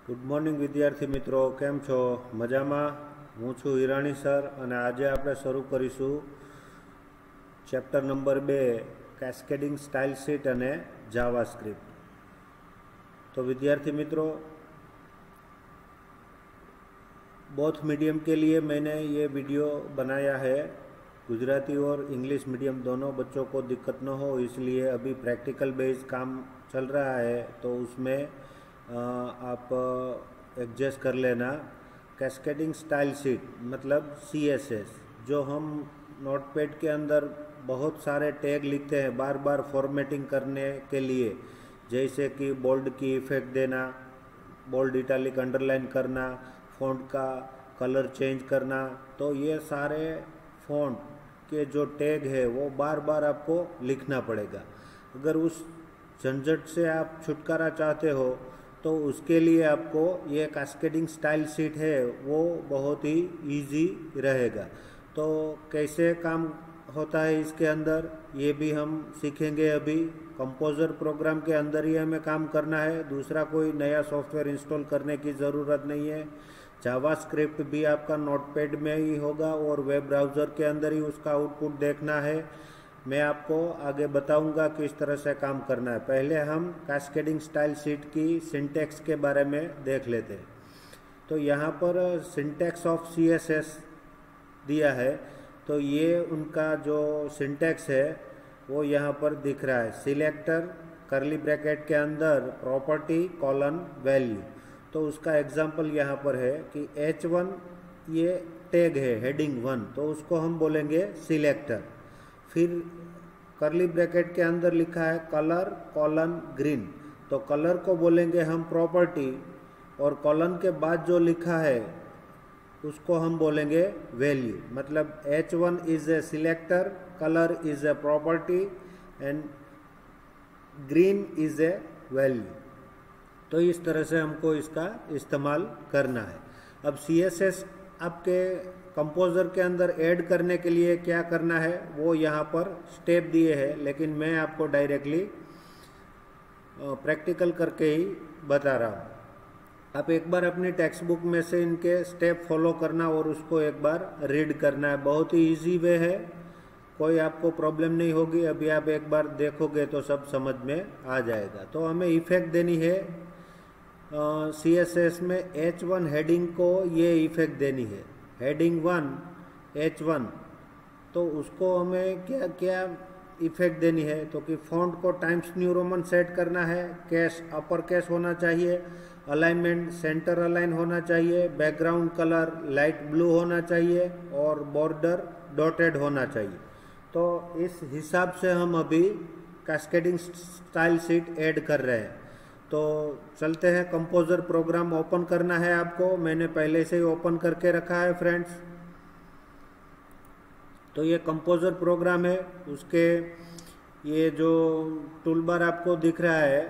Good morning વિદ્યાર્થી મિત્રો, કેમ છો? મજામાં? હું છું હિરાણી સર અને આજે આપણે શરૂ કરીશું chapter number 2 cascading style sheet અને જાવાસ્ક્રિપ્ટ। तो विद्यार्थी मित्रों, बोथ मीडियम के लिए मैंने ये वीडियो बनाया है। गुजराती और इंग्लिश मीडियम दोनों बच्चों को दिक्कत न हो इसलिए अभी प्रैक्टिकल बेस काम चल रहा है, तो उसमें आप एडजस्ट कर लेना। कैस्केडिंग स्टाइल शीट मतलब CSS, जो हम नोटपैड के अंदर बहुत सारे टैग लिखते हैं बार बार फॉर्मेटिंग करने के लिए, जैसे कि बोल्ड की इफेक्ट देना, बोल्ड इटैलिक अंडरलाइन करना, फ़ॉन्ट का कलर चेंज करना। तो ये सारे फ़ॉन्ट के जो टैग है वो बार बार आपको लिखना पड़ेगा। अगर उस झंझट से आप छुटकारा चाहते हो तो उसके लिए आपको ये कैस्केडिंग स्टाइल शीट है वो बहुत ही इजी रहेगा। तो कैसे काम होता है इसके अंदर ये भी हम सीखेंगे। अभी कंपोज़र प्रोग्राम के अंदर ही हमें काम करना है, दूसरा कोई नया सॉफ्टवेयर इंस्टॉल करने की ज़रूरत नहीं है। जावास्क्रिप्ट भी आपका नोटपैड में ही होगा और वेब ब्राउज़र के अंदर ही उसका आउटपुट देखना है। मैं आपको आगे बताऊंगा किस तरह से काम करना है। पहले हम कैस्केडिंग स्टाइल शीट की सिंटैक्स के बारे में देख लेते हैं। तो यहाँ पर सिंटैक्स ऑफ CSS दिया है, तो ये उनका जो सिंटैक्स है वो यहाँ पर दिख रहा है। सिलेक्टर करली ब्रैकेट के अंदर प्रॉपर्टी कॉलन वैल्यू। तो उसका एग्जांपल यहाँ पर है कि H1 ये टैग है हेडिंग 1, तो उसको हम बोलेंगे सिलेक्टर। फिर करली ब्रैकेट के अंदर लिखा है कलर कॉलन ग्रीन, तो कलर को बोलेंगे हम प्रॉपर्टी, और कॉलन के बाद जो लिखा है उसको हम बोलेंगे वैल्यू। मतलब H1 is a selector, colour is a property and green is a value. तो इस तरह से हमको इसका इस्तेमाल करना है। अब CSS आपके कंपोज़र के अंदर ऐड करने के लिए क्या करना है वो यहाँ पर स्टेप दिए हैं, लेकिन मैं आपको डायरेक्टली प्रैक्टिकल करके ही बता रहा हूँ। आप एक बार अपनी टेक्स्ट बुक में से इनके स्टेप फॉलो करना और उसको एक बार रीड करना है। बहुत ही इजी वे है, कोई आपको प्रॉब्लम नहीं होगी। अभी आप एक बार देखोगे तो सब समझ में आ जाएगा। तो हमें इफेक्ट देनी है CSS में H1 हेडिंग को ये इफेक्ट देनी है, हेडिंग 1 H1। तो उसको हमें क्या क्या इफेक्ट देनी है, तो कि फ़ॉन्ट को टाइम्स न्यू रोमन सेट करना है, कैश अपर कैश होना चाहिए, अलाइनमेंट सेंटर अलाइन होना चाहिए, बैकग्राउंड कलर लाइट ब्लू होना चाहिए और बॉर्डर डॉटेड होना चाहिए। तो इस हिसाब से हम अभी कैस्केडिंग स्टाइल शीट ऐड कर रहे हैं। तो चलते हैं, कंपोज़र प्रोग्राम ओपन करना है आपको। मैंने पहले से ही ओपन करके रखा है फ्रेंड्स। तो ये कंपोज़र प्रोग्राम है, उसके ये जो टूलबार आपको दिख रहा है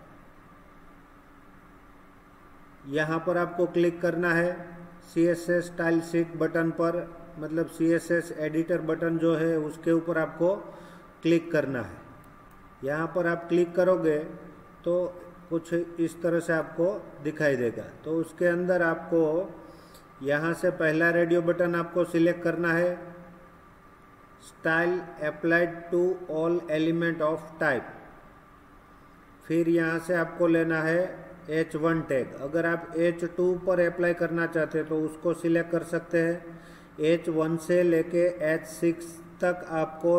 यहाँ पर आपको क्लिक करना है CSS स्टाइल शीट बटन पर, मतलब CSS एडिटर बटन जो है उसके ऊपर आपको क्लिक करना है। यहाँ पर आप क्लिक करोगे तो कुछ इस तरह से आपको दिखाई देगा। तो उसके अंदर आपको यहाँ से पहला रेडियो बटन आपको सिलेक्ट करना है, style applied to all element of type. फिर यहाँ से आपको लेना है H1 टैग। अगर आप H2 पर अप्लाई करना चाहते हैं तो उसको सिलेक्ट कर सकते हैं। H1 से लेके H6 तक आपको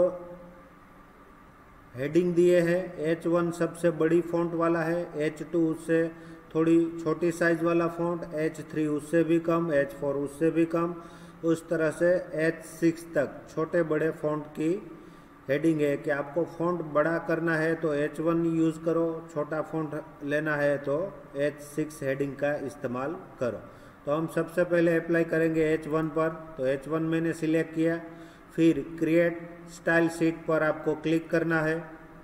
हेडिंग दिए हैं। H1 सबसे बड़ी फ़ॉन्ट वाला है, H2 उससे थोड़ी छोटी साइज़ वाला फ़ॉन्ट, H3 उससे भी कम, H4 उससे भी कम, उस तरह से H6 तक छोटे बड़े फ़ॉन्ट की हेडिंग है। कि आपको फ़ॉन्ट बड़ा करना है तो H1 यूज़ करो, छोटा फ़ॉन्ट लेना है तो H6 हेडिंग का इस्तेमाल करो। तो हम सबसे पहले अप्लाई करेंगे H1 पर, तो H1 मैंने सिलेक्ट किया। फिर क्रिएट स्टाइल शीट पर आपको क्लिक करना है।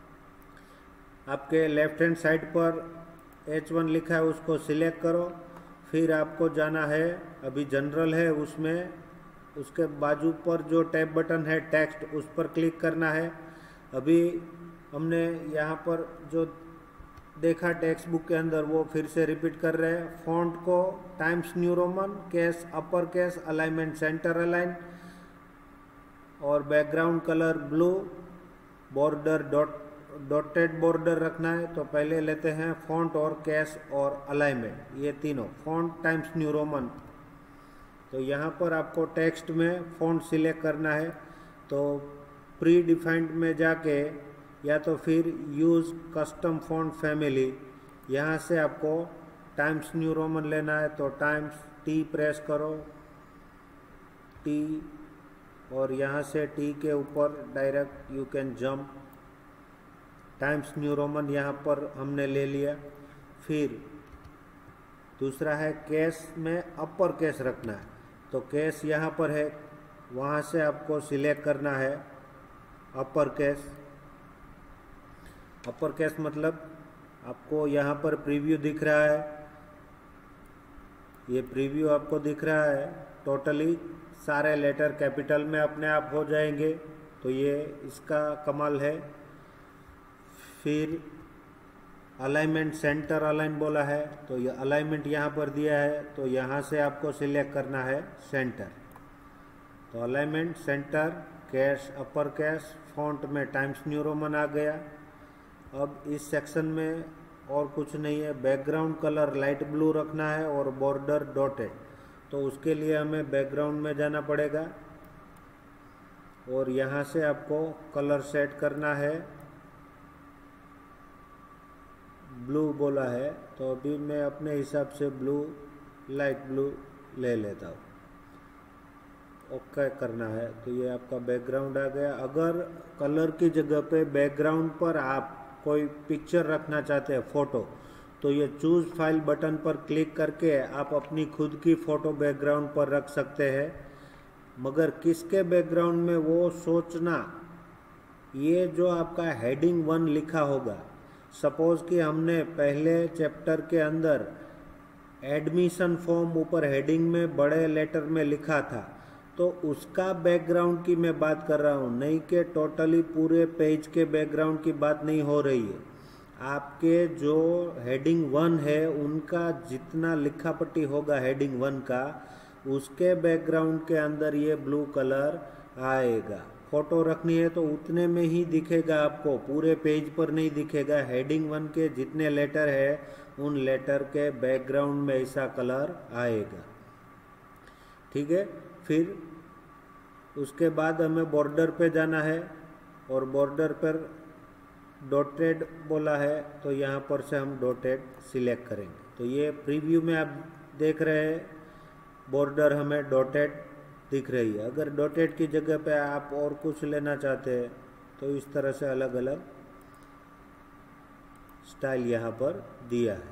आपके लेफ्ट हैंड साइड पर H1 लिखा है उसको सिलेक्ट करो। फिर आपको जाना है, अभी जनरल है उसमें, उसके बाजू पर जो टैब बटन है टेक्स्ट, उस पर क्लिक करना है। अभी हमने यहाँ पर जो देखा टेक्स्ट बुक के अंदर वो फिर से रिपीट कर रहे हैं। फॉन्ट को Times New Roman, case upper case, alignment centre align और background colour blue, border dotted border रखना है। तो पहले लेते हैं फॉन्ट और केस और अलाइनमेंट, ये तीनों फॉन्ट टाइम्स न्यू रोमन। तो यहाँ पर आपको टेक्स्ट में फॉन्ट सिलेक्ट करना है, तो प्री डिफाइंड में जाके या तो फिर यूज़ कस्टम फॉन्ट फैमिली, यहाँ से आपको टाइम्स न्यू रोमन लेना है। तो टाइम्स टी प्रेस करो, टी, और यहाँ से टी के ऊपर direct you can jump. Times New Roman यहाँ पर हमने ले लिया। फिर दूसरा है केस में अपर केस रखना है, तो केस यहाँ पर है, वहाँ से आपको सिलेक्ट करना है अपर केस। अपर केस मतलब आपको यहाँ पर प्रीव्यू दिख रहा है, ये प्रीव्यू आपको दिख रहा है, टोटली सारे लेटर कैपिटल में अपने आप हो जाएंगे, तो ये इसका कमाल है। फिर अलाइनमेंट सेंटर अलाइन बोला है, तो ये अलाइनमेंट यहाँ पर दिया है, तो यहाँ से आपको सिलेक्ट करना है सेंटर। तो alignment centre, case upper case, font में टाइम्स न्यू रोमन आ गया। अब इस सेक्शन में और कुछ नहीं है, बैकग्राउंड कलर लाइट ब्लू रखना है और बॉर्डर डॉटेड। तो उसके लिए हमें बैकग्राउंड में जाना पड़ेगा और यहाँ से आपको कलर सेट करना है, ब्लू बोला है, तो अभी मैं अपने हिसाब से ब्लू, लाइट ब्लू ले लेता हूँ। ओके करना है, तो ये आपका बैकग्राउंड आ गया। अगर कलर की जगह पे बैकग्राउंड पर आप कोई पिक्चर रखना चाहते हैं, फोटो, तो ये चूज फाइल बटन पर क्लिक करके आप अपनी खुद की फ़ोटो बैकग्राउंड पर रख सकते हैं। मगर किसके बैकग्राउंड में वो सोचना, ये जो आपका हेडिंग 1 लिखा होगा, सपोज कि हमने पहले चैप्टर के अंदर एडमिशन फॉर्म ऊपर हेडिंग में बड़े लेटर में लिखा था, तो उसका बैकग्राउंड की मैं बात कर रहा हूँ, नहीं कि टोटली पूरे पेज के बैकग्राउंड की बात नहीं हो रही है। आपके जो हेडिंग 1 है उनका जितना लिखा पट्टी होगा हेडिंग 1 का, उसके बैकग्राउंड के अंदर ये ब्लू कलर आएगा। फोटो रखनी है तो उतने में ही दिखेगा आपको, पूरे पेज पर नहीं दिखेगा। हेडिंग 1 के जितने लेटर है उन लेटर के बैकग्राउंड में ऐसा कलर आएगा, ठीक है। फिर उसके बाद हमें बॉर्डर पे जाना है और बॉर्डर पर डॉटेड बोला है, तो यहाँ पर से हम डॉटेड सिलेक्ट करेंगे। तो ये प्रीव्यू में आप देख रहे हैं बॉर्डर हमें डॉटेड दिख रही है। अगर डॉटेड की जगह पे आप और कुछ लेना चाहते हैं तो इस तरह से अलग अलग स्टाइल यहाँ पर दिया है।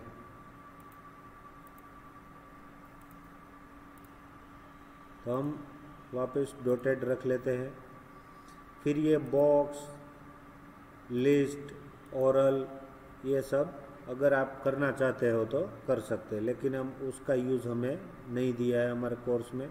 तो हम वापस डॉटेड रख लेते हैं। फिर ये बॉक्स, लिस्ट, ओरल, ये सब अगर आप करना चाहते हो तो कर सकते हैं, लेकिन हम उसका यूज़ हमें नहीं दिया है हमारे कोर्स में।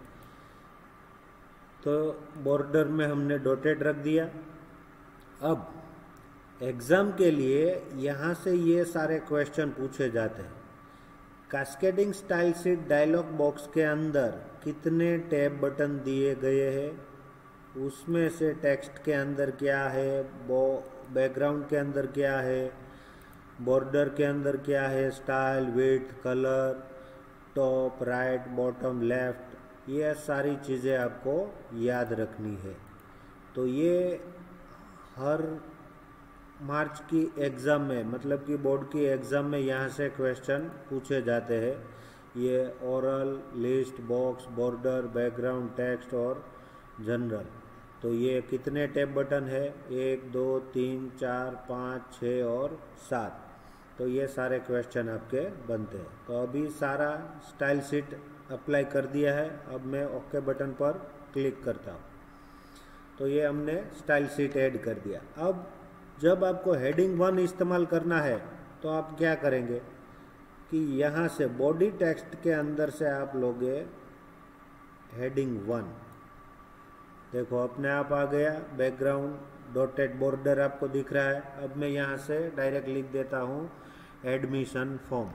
तो बॉर्डर में हमने डॉटेड रख दिया। अब एग्ज़ाम के लिए यहाँ से ये सारे क्वेश्चन पूछे जाते हैं। Cascading style sheet dialog box के अंदर कितने टैब बटन दिए गए हैं, उसमें से टेक्स्ट के अंदर क्या है, बैकग्राउंड के अंदर क्या है, बॉर्डर के अंदर क्या है, style, width, colour, top, right, bottom, left, ये सारी चीज़ें आपको याद रखनी है। तो ये हर मार्च की एग्ज़ाम में, मतलब कि बोर्ड की एग्ज़ाम में यहाँ से क्वेश्चन पूछे जाते हैं। ये ओरल, list, box, border, background, text और जनरल। तो ये कितने टैब बटन है, 1, 2, 3, 4, 5, 6 और 7। तो ये सारे क्वेश्चन आपके बनते हैं। तो अभी सारा स्टाइल शीट अप्लाई कर दिया है। अब मैं ओके बटन पर क्लिक करता हूँ, तो ये हमने स्टाइल शीट ऐड कर दिया। अब जब आपको हेडिंग 1 इस्तेमाल करना है तो आप क्या करेंगे कि यहाँ से बॉडी टेक्स्ट के अंदर से आप लोगे हेडिंग 1। देखो अपने आप आ गया, बैकग्राउंड डॉटेड बॉर्डर आपको दिख रहा है। अब मैं यहाँ से डायरेक्ट लिख देता हूँ एडमिशन फॉर्म।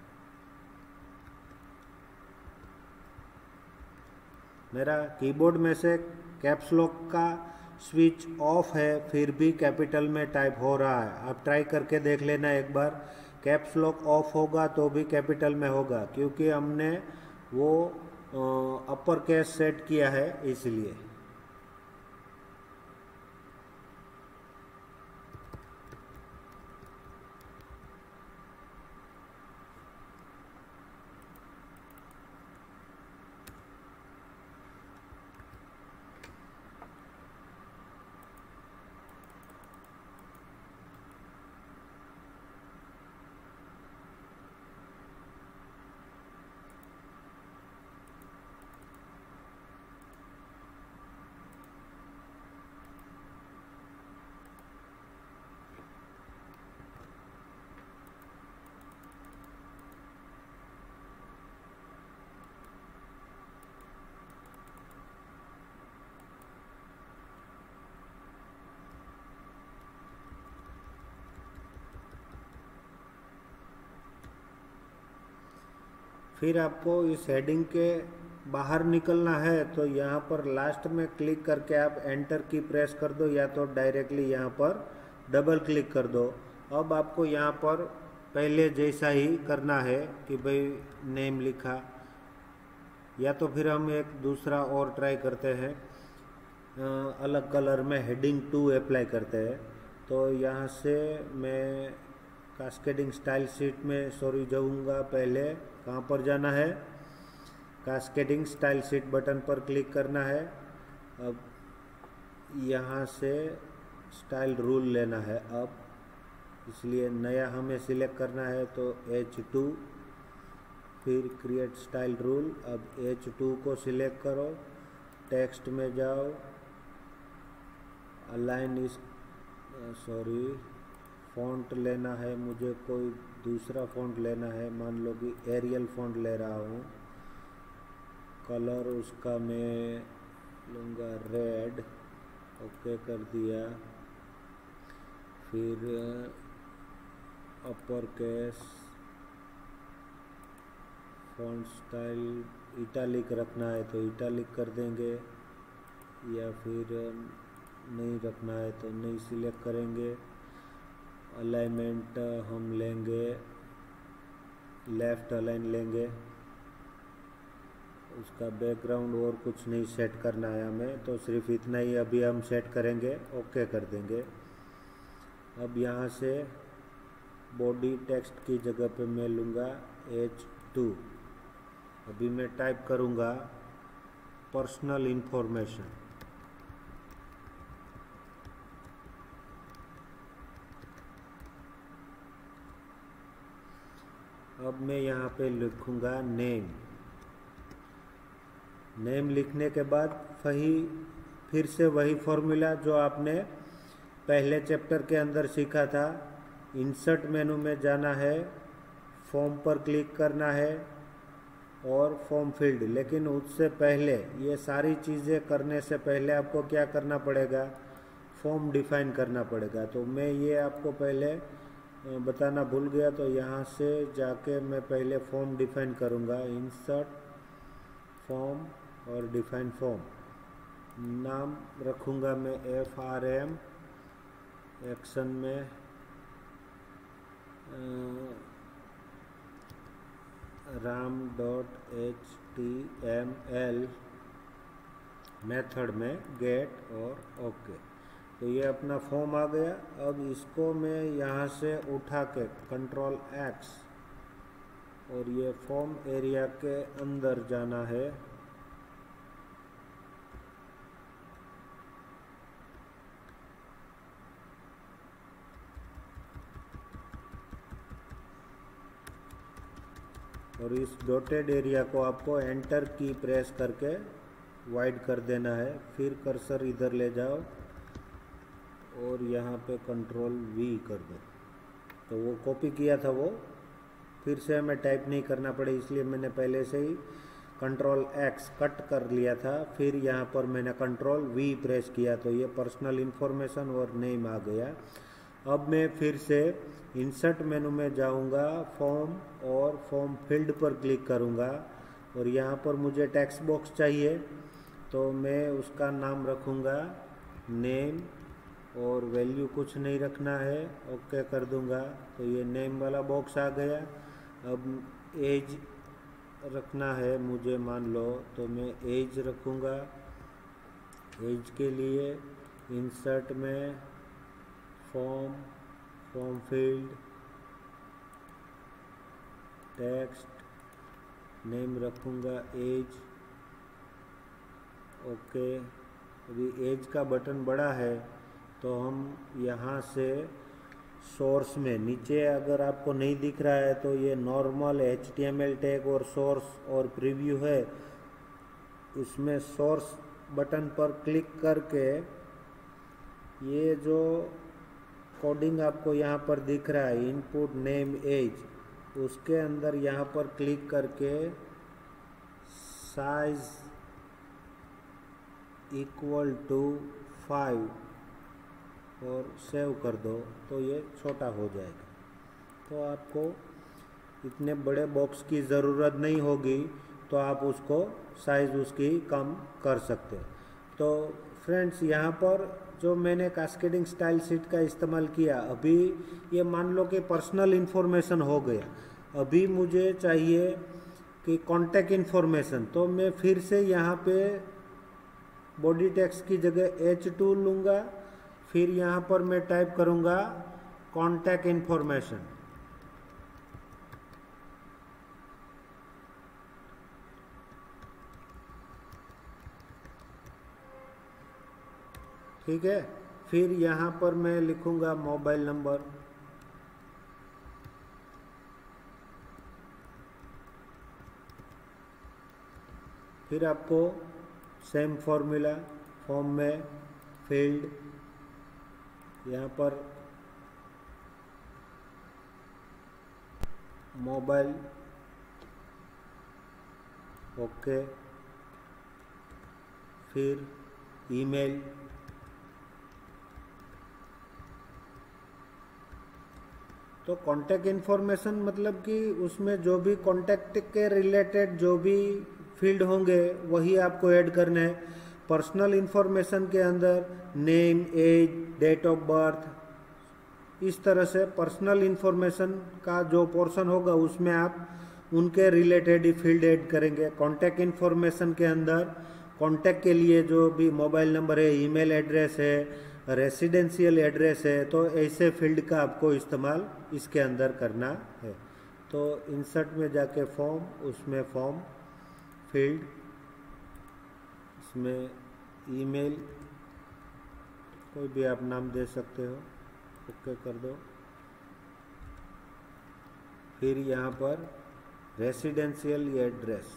मेरा कीबोर्ड में से कैप्स लॉक का स्विच ऑफ है, फिर भी कैपिटल में टाइप हो रहा है। आप ट्राई करके देख लेना एक बार। कैप्स लॉक ऑफ होगा तो भी कैपिटल में होगा, क्योंकि हमने वो अपर केस सेट किया है इसलिए। फिर आपको इस हेडिंग के बाहर निकलना है तो यहाँ पर लास्ट में क्लिक करके आप एंटर की प्रेस कर दो, या तो डायरेक्टली यहाँ पर डबल क्लिक कर दो। अब आपको यहाँ पर पहले जैसा ही करना है कि भाई नेम लिखा, या तो फिर हम एक दूसरा और ट्राई करते हैं, अलग कलर में हेडिंग 2 अप्लाई करते हैं। तो यहाँ से मैं कास्केडिंग स्टाइल शीट में जाऊँगा। पहले कहाँ पर जाना है, कास्केडिंग स्टाइल शीट बटन पर क्लिक करना है। अब यहाँ से स्टाइल रूल लेना है अब, इसलिए नया हमें सिलेक्ट करना है तो H2, फिर क्रिएट स्टाइल रूल। अब H2 को सिलेक्ट करो, टेक्स्ट में जाओ, अलाइन इस फ़ॉन्ट लेना है मुझे, कोई दूसरा फ़ॉन्ट लेना है, मान लो कि एरियल फ़ॉन्ट ले रहा हूँ। कलर उसका मैं लूँगा रेड, ओके कर दिया। फिर upper case, font style italic रखना है तो इटालिक कर देंगे, या फिर नहीं रखना है तो नहीं सिलेक्ट करेंगे। अलाइनमेंट हम लेंगे लेफ़्ट अलाइन लेंगे। उसका बैकग्राउंड और कुछ नहीं सेट करना है हमें, तो सिर्फ इतना ही अभी हम सेट करेंगे, ओके कर देंगे। अब यहाँ से बॉडी टेक्स्ट की जगह पे मैं लूँगा H2। अभी मैं टाइप करूँगा पर्सनल इंफॉर्मेशन। अब मैं यहाँ पे लिखूँगा नेम। नेम लिखने के बाद फिर से वही फॉर्मूला जो आपने पहले चैप्टर के अंदर सीखा था। इंसर्ट मेनू में जाना है, फॉर्म पर क्लिक करना है और फॉर्म फील्ड। लेकिन उससे पहले, ये सारी चीज़ें करने से पहले आपको क्या करना पड़ेगा, फॉर्म डिफाइन करना पड़ेगा। तो मैं ये आपको पहले बताना भूल गया, तो यहाँ से जाके मैं पहले फॉर्म डिफाइन करूँगा। इंसर्ट फॉर्म और डिफाइन फॉर्म। नाम रखूँगा मैं FRM, एक्शन में ram.html, मेथड में गेट और ओके। तो ये अपना फॉर्म आ गया। अब इसको मैं यहाँ से उठा के Ctrl X, और ये फॉर्म एरिया के अंदर जाना है। और इस डॉटेड एरिया को आपको एंटर की प्रेस करके वाइड कर देना है। फिर कर्सर इधर ले जाओ और यहाँ पे Ctrl V कर दो। तो वो कॉपी किया था, वो फिर से हमें टाइप नहीं करना पड़े, इसलिए मैंने पहले से ही Ctrl X कट कर लिया था। फिर यहाँ पर मैंने Ctrl V प्रेस किया, तो ये पर्सनल इन्फॉर्मेशन और नेम आ गया। अब मैं फिर से इंसर्ट मेनू में जाऊंगा, फॉर्म और फॉर्म फील्ड पर क्लिक करूंगा और यहाँ पर मुझे टेक्स्ट बॉक्स चाहिए, तो मैं उसका नाम रखूंगा नेम और वैल्यू कुछ नहीं रखना है, ओके कर दूंगा। तो ये नेम वाला बॉक्स आ गया। अब एज रखना है मुझे, मान लो, तो मैं एज रखूंगा। एज के लिए इंसर्ट में form, form field, text, name रखूंगा एज, ओके। अभी एज का बटन बड़ा है तो हम यहाँ से सोर्स में नीचे, अगर आपको नहीं दिख रहा है तो ये नॉर्मल HTML टैग और सोर्स और प्रीव्यू है, उसमें सोर्स बटन पर क्लिक करके ये जो कोडिंग आपको यहाँ पर दिख रहा है इनपुट नेम एज, उसके अंदर यहाँ पर क्लिक करके साइज इक्वल टू 5 और सेव कर दो तो ये छोटा हो जाएगा। तो आपको इतने बड़े बॉक्स की ज़रूरत नहीं होगी, तो आप उसको साइज़ उसकी कम कर सकते हैं। तो फ्रेंड्स, यहाँ पर जो मैंने कास्केडिंग स्टाइल शीट का इस्तेमाल किया, अभी ये मान लो कि पर्सनल इन्फॉर्मेशन हो गया। अभी मुझे चाहिए कि कॉन्टैक्ट इन्फॉर्मेशन, तो मैं फिर से यहाँ पे बॉडी टेक्स्ट की जगह H2 लूँगा, फिर यहाँ पर मैं टाइप करूँगा कॉन्टैक्ट इन्फॉर्मेशन। ठीक है, फिर यहाँ पर मैं लिखूँगा मोबाइल नंबर, फिर आपको सेम फॉर्मूला, फॉर्म में फील्ड, यहाँ पर मोबाइल, ओके, फिर ईमेल, तो कॉन्टैक्ट इन्फॉर्मेशन मतलब कि उसमें जो भी कॉन्टैक्ट के रिलेटेड जो भी फील्ड होंगे वही आपको ऐड करना है। पर्सनल इन्फॉर्मेशन के अंदर name, age, date of birth, इस तरह से पर्सनल इन्फॉर्मेशन का जो पोर्शन होगा उसमें आप उनके रिलेटेड ही फील्ड ऐड करेंगे। कॉन्टैक्ट इन्फॉर्मेशन के अंदर कॉन्टैक्ट के लिए जो भी मोबाइल नंबर है, ईमेल एड्रेस है, रेसिडेंशियल एड्रेस है, तो ऐसे फील्ड का आपको इस्तेमाल इसके अंदर करना है। तो इंसर्ट में जाके फॉर्म, उसमें फॉर्म फील्ड, इसमें ईमेल, कोई भी आप नाम दे सकते हो, ओके कर दो। फिर यहाँ पर रेसिडेंशियल एड्रेस,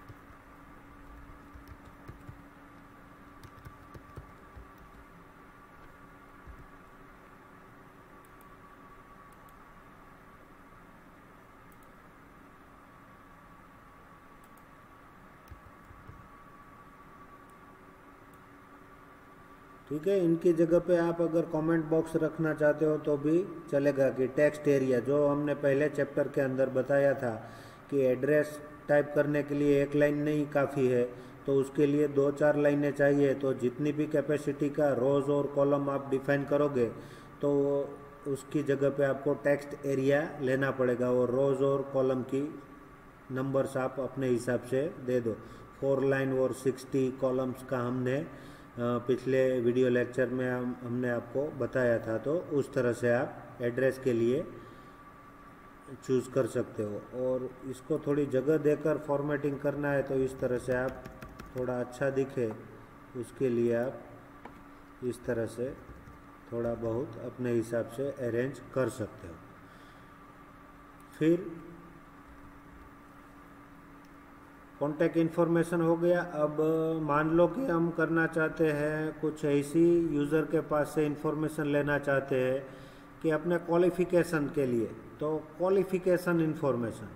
ठीक है। इनकी जगह पे आप अगर कमेंट बॉक्स रखना चाहते हो तो भी चलेगा कि टेक्स्ट एरिया, जो हमने पहले चैप्टर के अंदर बताया था कि एड्रेस टाइप करने के लिए एक लाइन नहीं काफ़ी है, तो उसके लिए 2-4 लाइनें चाहिए। तो जितनी भी कैपेसिटी का रोज़ और कॉलम आप डिफाइन करोगे तो उसकी जगह पे आपको टेक्स्ट एरिया लेना पड़ेगा और रोज़ और कॉलम की नंबर्स आप अपने हिसाब से दे दो। 4 लाइन और 60 कॉलम्स का हमने पिछले वीडियो लेक्चर में हमने आपको बताया था, तो उस तरह से आप एड्रेस के लिए चूज़ कर सकते हो। और इसको थोड़ी जगह देकर फॉर्मेटिंग करना है तो इस तरह से आप थोड़ा अच्छा दिखे उसके लिए आप इस तरह से थोड़ा बहुत अपने हिसाब से अरेंज कर सकते हो। फिर कॉन्टैक्ट इन्फॉर्मेशन हो गया। अब मान लो कि हम करना चाहते हैं कुछ ऐसी यूज़र के पास से इन्फॉर्मेशन लेना चाहते हैं कि अपने क्वालिफ़िकेशन के लिए, तो क्वालिफ़िकेशन इन्फॉर्मेशन,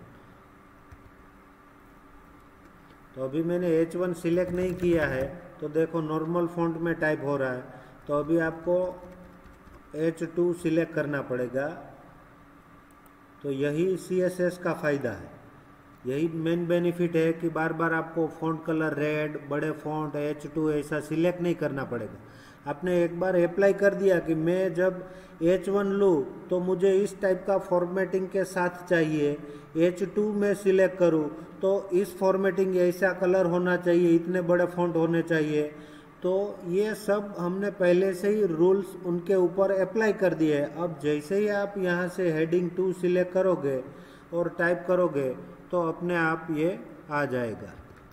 तो अभी मैंने H1 सिलेक्ट नहीं किया है, तो देखो नॉर्मल फ़ॉन्ट में टाइप हो रहा है। तो अभी आपको H2 सिलेक्ट करना पड़ेगा। तो यही CSS का फ़ायदा है, यही मेन बेनिफिट है कि बार बार आपको फ़ॉन्ट कलर रेड, बड़े फ़ॉन्ट, H2 ऐसा सिलेक्ट नहीं करना पड़ेगा। आपने एक बार अप्लाई कर दिया कि मैं जब H1 लूँ तो मुझे इस टाइप का फॉर्मेटिंग के साथ चाहिए, H2 में सिलेक्ट करूँ तो इस फॉर्मेटिंग, ऐसा कलर होना चाहिए, इतने बड़े फ़ॉन्ट होने चाहिए। तो ये सब हमने पहले से ही रूल्स उनके ऊपर अप्लाई कर दिए हैं। अब जैसे ही आप यहाँ से हेडिंग 2 सिलेक्ट करोगे और टाइप करोगे तो अपने आप ये आ जाएगा।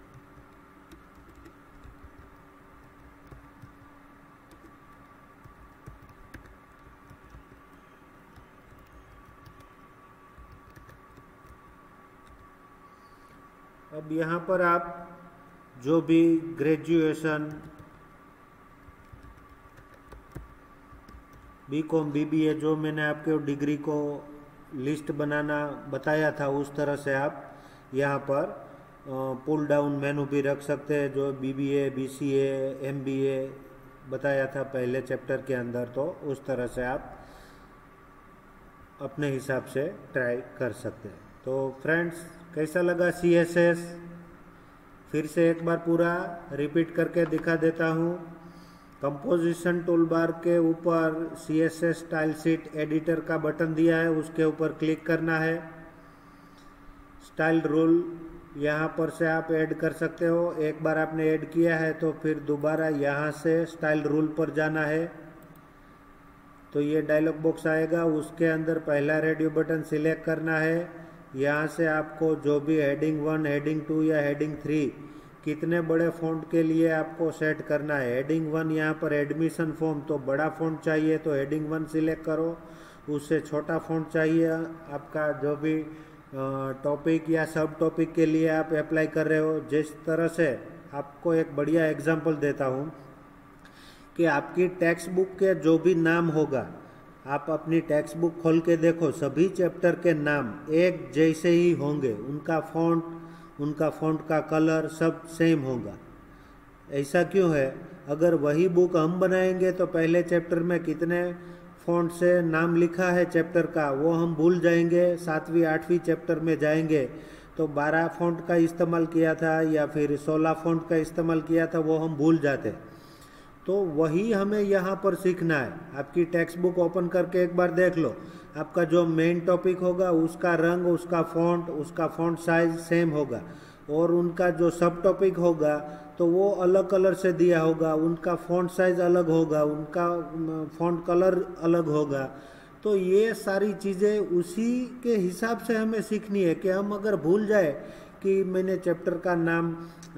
अब यहाँ पर आप जो भी ग्रेजुएशन, BCom, BBA, जो मैंने आपके डिग्री को लिस्ट बनाना बताया था उस तरह से आप यहाँ पर पुल डाउन मेनू भी रख सकते हैं, जो BBA, BCA, MBA बताया था पहले चैप्टर के अंदर। तो उस तरह से आप अपने हिसाब से ट्राई कर सकते हैं। तो फ्रेंड्स, कैसा लगा CSS? फिर से एक बार पूरा रिपीट करके दिखा देता हूँ। कंपोजिशन टूलबार के ऊपर CSS स्टाइल शीट एडिटर का बटन दिया है, उसके ऊपर क्लिक करना है। स्टाइल रूल यहाँ पर से आप ऐड कर सकते हो। एक बार आपने ऐड किया है तो फिर दोबारा यहाँ से स्टाइल रूल पर जाना है। तो ये डायलॉग बॉक्स आएगा, उसके अंदर पहला रेडियो बटन सिलेक्ट करना है। यहाँ से आपको जो भी हेडिंग 1, हेडिंग 2 या हेडिंग 3 कितने बड़े फ़ॉन्ट के लिए आपको सेट करना है। हेडिंग 1 यहाँ पर एडमिशन फॉर्म, तो बड़ा फ़ॉन्ट चाहिए तो हेडिंग 1 सिलेक्ट करो। उससे छोटा फ़ॉन्ट चाहिए आपका जो भी टॉपिक या सब टॉपिक के लिए आप अप्लाई कर रहे हो। जिस तरह से आपको एक बढ़िया एग्जांपल देता हूँ कि आपकी टेक्स्ट बुक के जो भी नाम होगा, आप अपनी टेक्स्ट बुक खोल के देखो, सभी चैप्टर के नाम एक जैसे ही होंगे, उनका फ़ॉन्ट का कलर सब सेम होगा। ऐसा क्यों है? अगर वही बुक हम बनाएंगे तो पहले चैप्टर में कितने फ़ॉन्ट से नाम लिखा है चैप्टर का वो हम भूल जाएंगे। 7वीं 8वीं चैप्टर में जाएंगे तो 12 फ़ॉन्ट का इस्तेमाल किया था या फिर 16 फ़ॉन्ट का इस्तेमाल किया था, वो हम भूल जाते। तो वही हमें यहाँ पर सीखना है। आपकी टेक्स्ट बुक ओपन करके एक बार देख लो, आपका जो मेन टॉपिक होगा उसका रंग, उसका फ़ॉन्ट साइज सेम होगा, और उनका जो सब टॉपिक होगा तो वो अलग कलर से दिया होगा, उनका फ़ॉन्ट साइज अलग होगा, उनका फ़ॉन्ट कलर अलग होगा। तो ये सारी चीज़ें उसी के हिसाब से हमें सीखनी है कि हम अगर भूल जाए कि मैंने चैप्टर का नाम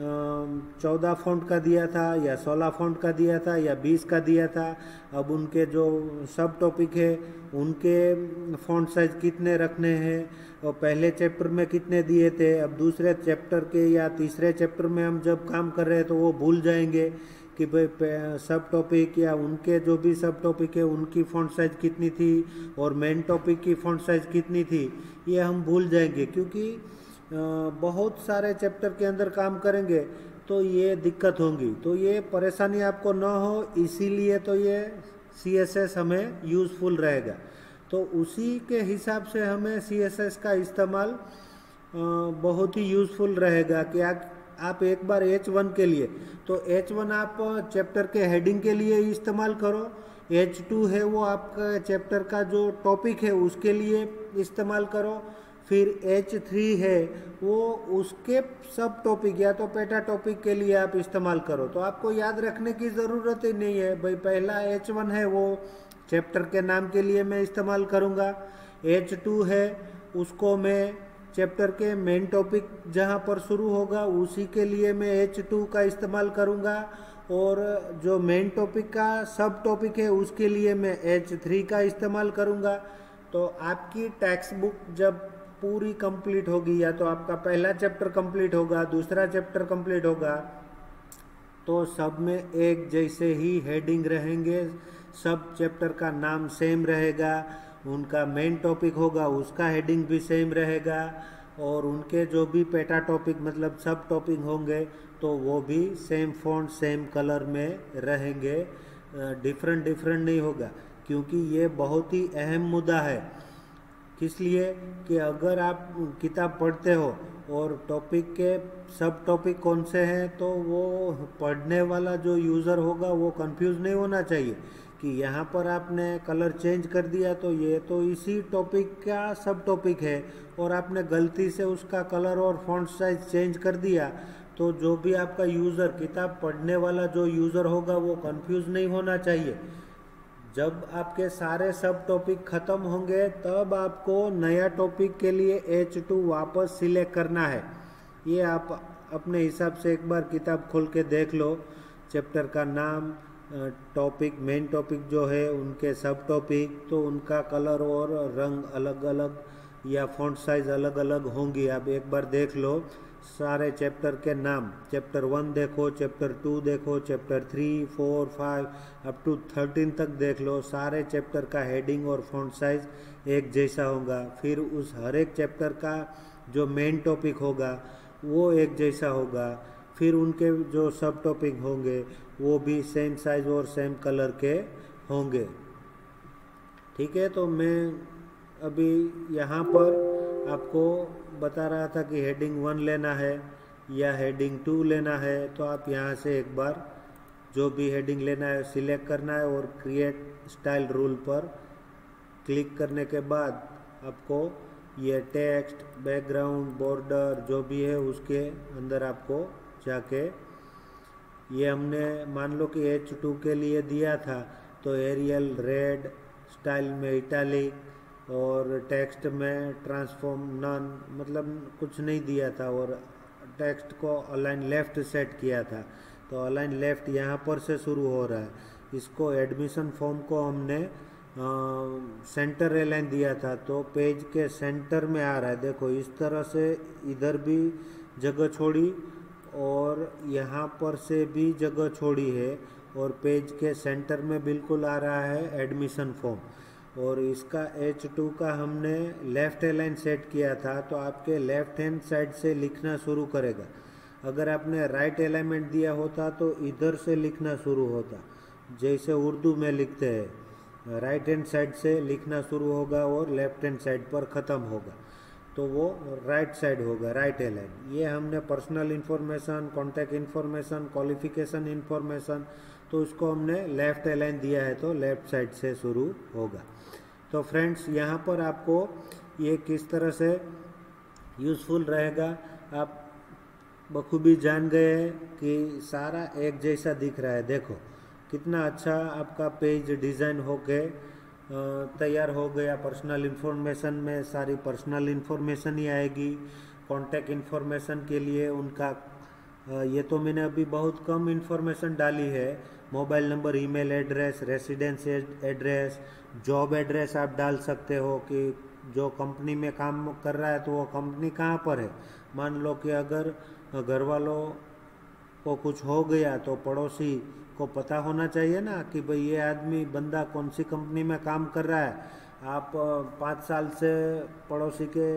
14 फ़ॉन्ट का दिया था या 16 फ़ॉन्ट का दिया था या 20 का दिया था, अब उनके जो सब टॉपिक है उनके फ़ॉन्ट साइज कितने रखने हैं और पहले चैप्टर में कितने दिए थे, अब दूसरे चैप्टर के या तीसरे चैप्टर में हम जब काम कर रहे हैं तो वो भूल जाएंगे कि भाई सब टॉपिक या उनके जो भी सब टॉपिक है उनकी फ़ॉन्ट साइज कितनी थी और मेन टॉपिक की फ़ॉन्ट साइज कितनी थी, ये हम भूल जाएंगे। क्योंकि बहुत सारे चैप्टर के अंदर काम करेंगे तो ये दिक्कत होंगी। तो ये परेशानी आपको ना हो, इसीलिए तो ये CSS हमें यूज़फुल रहेगा। तो उसी के हिसाब से हमें CSS का इस्तेमाल बहुत ही यूज़फुल रहेगा कि आप एक बार H1 के लिए, तो H1 आप चैप्टर के हेडिंग के लिए इस्तेमाल करो, H2 है वो आपका चैप्टर का जो टॉपिक है उसके लिए इस्तेमाल करो, फिर H3 है वो उसके सब टॉपिक या तो पेटा टॉपिक के लिए आप इस्तेमाल करो। तो आपको याद रखने की ज़रूरत ही नहीं है, भाई पहला H1 है वो चैप्टर के नाम के लिए मैं इस्तेमाल करूँगा, H2 है उसको मैं चैप्टर के मेन टॉपिक जहाँ पर शुरू होगा उसी के लिए मैं H2 का इस्तेमाल करूँगा, और जो मेन टॉपिक का सब टॉपिक है उसके लिए मैं H3 का इस्तेमाल करूँगा। तो आपकी टेक्स्ट बुक जब पूरी कंप्लीट होगी, या तो आपका पहला चैप्टर कंप्लीट होगा, दूसरा चैप्टर कंप्लीट होगा, तो सब में एक जैसे ही हेडिंग रहेंगे, सब चैप्टर का नाम सेम रहेगा, उनका मेन टॉपिक होगा उसका हेडिंग भी सेम रहेगा, और उनके जो भी पेटा टॉपिक मतलब सब टॉपिक होंगे तो वो भी सेम फॉन्ट सेम कलर में रहेंगे, डिफरेंट नहीं होगा। क्योंकि ये बहुत ही अहम मुद्दा है। किस लिए कि अगर आप किताब पढ़ते हो और टॉपिक के सब टॉपिक कौन से हैं, तो वो पढ़ने वाला जो यूज़र होगा वो कंफ्यूज नहीं होना चाहिए कि यहाँ पर आपने कलर चेंज कर दिया तो ये तो इसी टॉपिक का सब टॉपिक है, और आपने गलती से उसका कलर और फॉन्ट साइज चेंज कर दिया, तो जो भी आपका यूज़र, किताब पढ़ने वाला जो यूज़र होगा वो कंफ्यूज नहीं होना चाहिए। जब आपके सारे सब टॉपिक ख़त्म होंगे तब आपको नया टॉपिक के लिए H2 वापस सिलेक्ट करना है। ये आप अपने हिसाब से एक बार किताब खोल के देख लो, चैप्टर का नाम, टॉपिक, मेन टॉपिक जो है, उनके सब टॉपिक, तो उनका कलर और रंग अलग अलग या फॉन्ट साइज अलग अलग होंगी। आप एक बार देख लो सारे चैप्टर के नाम, चैप्टर 1 देखो, चैप्टर 2 देखो, चैप्टर 3, 4, 5 अप टू 13 तक देख लो। सारे चैप्टर का हेडिंग और फॉन्ट साइज एक जैसा होगा। फिर उस हर एक चैप्टर का जो मेन टॉपिक होगा वो एक जैसा होगा। फिर उनके जो सब टॉपिक होंगे वो भी सेम साइज और सेम कलर के होंगे। ठीक है, तो मैं अभी यहाँ पर आपको बता रहा था कि हेडिंग 1 लेना है या हेडिंग 2 लेना है, तो आप यहाँ से एक बार जो भी हेडिंग लेना है सिलेक्ट करना है और क्रिएट स्टाइल रूल पर क्लिक करने के बाद आपको ये टेक्स्ट, बैकग्राउंड, बॉर्डर जो भी है उसके अंदर आपको जाके, ये हमने मान लो कि H2 के लिए दिया था, तो एरियल, रेड, स्टाइल में इटैलिक और टेक्स्ट में ट्रांसफॉर्म नन, मतलब कुछ नहीं दिया था, और टेक्स्ट को अलाइन लेफ्ट सेट किया था, तो अलाइन लेफ्ट यहाँ पर से शुरू हो रहा है। इसको एडमिशन फॉर्म को हमने सेंटर अलाइन दिया था, तो पेज के सेंटर में आ रहा है। देखो इस तरह से इधर भी जगह छोड़ी और यहाँ पर से भी जगह छोड़ी है, और पेज के सेंटर में बिल्कुल आ रहा है एडमिशन फॉर्म। और इसका H2 का हमने लेफ़्ट अलाइन सेट किया था, तो आपके लेफ़्ट हैंड साइड से लिखना शुरू करेगा। अगर आपने राइट अलाइनमेंट दिया होता तो इधर से लिखना शुरू होता, जैसे उर्दू में लिखते हैं, राइट हैंड साइड से लिखना शुरू होगा और लेफ़्ट हैंड साइड पर ख़त्म होगा, तो वो राइट साइड होगा, राइट अलाइन। ये हमने personal information, contact information, qualification information, तो उसको हमने लेफ़्ट अलाइन दिया है, तो लेफ़्ट साइड से शुरू होगा। तो फ्रेंड्स, यहाँ पर आपको ये किस तरह से यूज़फुल रहेगा आप बखूबी जान गए हैं कि सारा एक जैसा दिख रहा है। देखो कितना अच्छा आपका पेज डिज़ाइन होके तैयार हो गया। पर्सनल इन्फॉर्मेशन में सारी पर्सनल इन्फॉर्मेशन ही आएगी। कॉन्टैक्ट इन्फॉर्मेशन के लिए उनका ये तो मैंने अभी बहुत कम इन्फॉर्मेशन डाली है, mobile number, email address, residence address, job address आप डाल सकते हो कि जो कंपनी में काम कर रहा है तो वो कंपनी कहाँ पर है। मान लो कि अगर घर वालों को कुछ हो गया तो पड़ोसी को पता होना चाहिए ना कि भाई ये आदमी, बंदा कौन सी कंपनी में काम कर रहा है। आप 5 साल से पड़ोसी के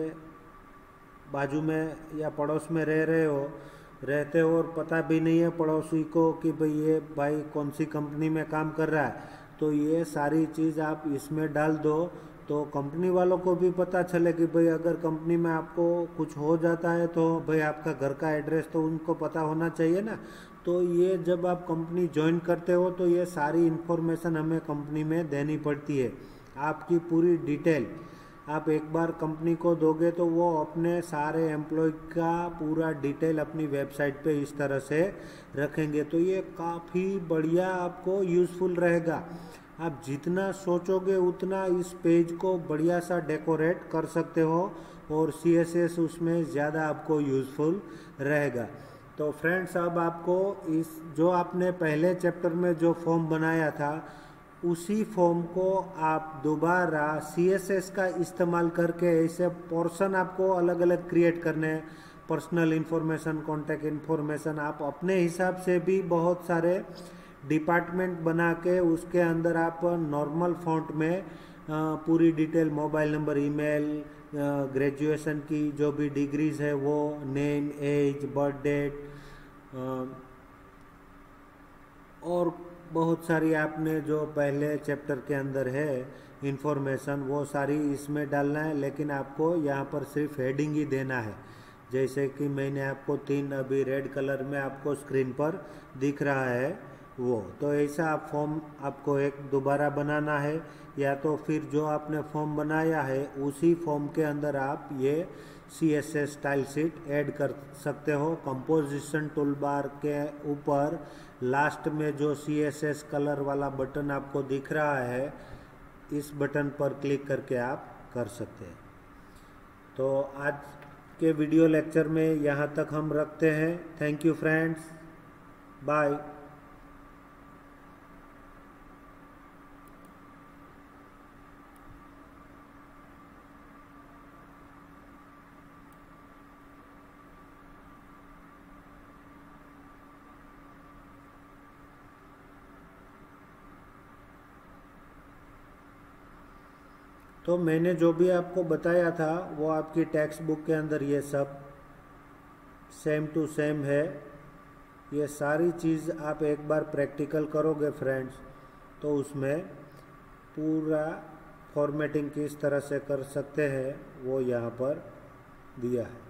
बाजू में या पड़ोस में रहते हो और पता भी नहीं है पड़ोसी को कि भाई ये भाई कौन सी कंपनी में काम कर रहा है, तो ये सारी चीज़ आप इसमें डाल दो तो कंपनी वालों को भी पता चले कि भाई अगर कंपनी में आपको कुछ हो जाता है तो भाई आपका घर का एड्रेस तो उनको पता होना चाहिए ना। तो ये जब आप कंपनी ज्वाइन करते हो तो ये सारी इन्फॉर्मेशन हमें कंपनी में देनी पड़ती है। आपकी पूरी डिटेल आप एक बार कंपनी को दोगे तो वो अपने सारे एम्प्लॉय का पूरा डिटेल अपनी वेबसाइट पे इस तरह से रखेंगे, तो ये काफ़ी बढ़िया आपको यूज़फुल रहेगा। आप जितना सोचोगे उतना इस पेज को बढ़िया सा डेकोरेट कर सकते हो और CSS उसमें ज़्यादा आपको यूज़फुल रहेगा। तो फ्रेंड्स, अब आपको इस जो आपने पहले चैप्टर में जो फॉर्म बनाया था उसी फॉर्म को आप दोबारा CSS का इस्तेमाल करके ऐसे पोर्शन आपको अलग अलग क्रिएट करने हैं। पर्सनल इन्फॉर्मेशन, कॉन्टैक्ट इन्फॉर्मेशन, आप अपने हिसाब से भी बहुत सारे डिपार्टमेंट बना के उसके अंदर आप नॉर्मल फॉन्ट में पूरी detail, mobile number, email, graduation की जो भी डिग्रीज है वो, नेम, एज, बर्थ डेट और बहुत सारी आपने जो पहले चैप्टर के अंदर है इंफॉर्मेशन वो सारी इसमें डालना है, लेकिन आपको यहाँ पर सिर्फ हेडिंग ही देना है। जैसे कि मैंने आपको 3 अभी रेड कलर में आपको स्क्रीन पर दिख रहा है वो, तो ऐसा आप फॉर्म आपको एक दोबारा बनाना है, या तो फिर जो आपने फॉर्म बनाया है उसी फॉर्म के अंदर आप ये CSS स्टाइल शीट ऐड कर सकते हो। कंपोजिशन टूल बार के ऊपर लास्ट में जो CSS कलर वाला बटन आपको दिख रहा है, इस बटन पर क्लिक करके आप कर सकते हैं। तो आज के वीडियो लेक्चर में यहाँ तक हम रखते हैं। Thank you friends, bye. तो मैंने जो भी आपको बताया था वो आपकी टेक्स्ट बुक के अंदर ये सब सेम टू सेम है। ये सारी चीज़ आप एक बार प्रैक्टिकल करोगे फ्रेंड्स, तो उसमें पूरा फॉर्मेटिंग किस तरह से कर सकते हैं वो यहाँ पर दिया है।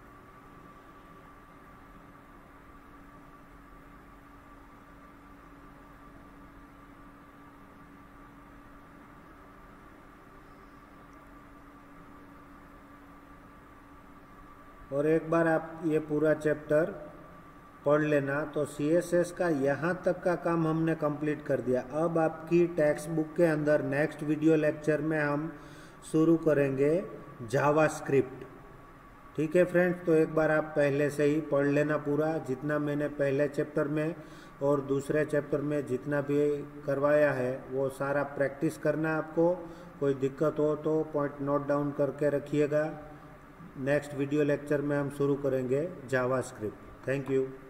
और एक बार आप ये पूरा चैप्टर पढ़ लेना, तो CSS का यहाँ तक का काम हमने कंप्लीट कर दिया। अब आपकी टेक्स्ट बुक के अंदर नेक्स्ट वीडियो लेक्चर में हम शुरू करेंगे जावास्क्रिप्ट। ठीक है फ्रेंड्स, तो एक बार आप पहले से ही पढ़ लेना पूरा, जितना मैंने पहले चैप्टर में और दूसरे चैप्टर में जितना भी करवाया है वो सारा प्रैक्टिस करना आपको। कोई दिक्कत हो तो पॉइंट नोट डाउन करके रखिएगा। नेक्स्ट वीडियो लेक्चर में हम शुरू करेंगे जावास्क्रिप्ट। Thank you.